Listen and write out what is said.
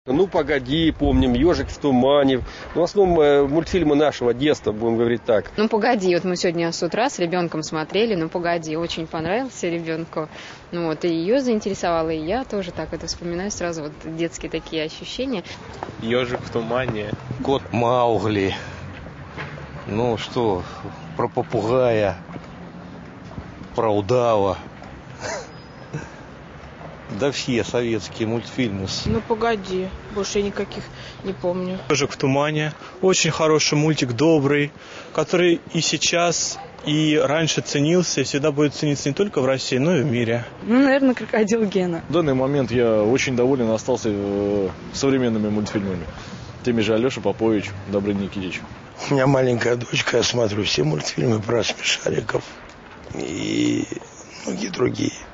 «Ну, погоди», помним, «Ежик в тумане». В основном мультфильмы нашего детства, будем говорить так. «Ну, погоди», вот мы сегодня с утра с ребенком смотрели, «Ну, погоди», очень понравился ребенку. Ну, вот и ее заинтересовало, и я тоже так это вспоминаю сразу, вот детские такие ощущения. «Ежик в тумане». «Кот Маугли». Ну, что, про попугая, про удава. Да все советские мультфильмы. «Ну, погоди», больше я никаких не помню. «Ежик в тумане». Очень хороший мультик, добрый, который и сейчас, и раньше ценился, и всегда будет цениться не только в России, но и в мире. Ну, наверное, «Крокодил Гена». В данный момент я очень доволен остался современными мультфильмами. Теми же Алеша Попович, Добрыня Никитич. У меня маленькая дочка, я смотрю все мультфильмы про смешариков и многие другие.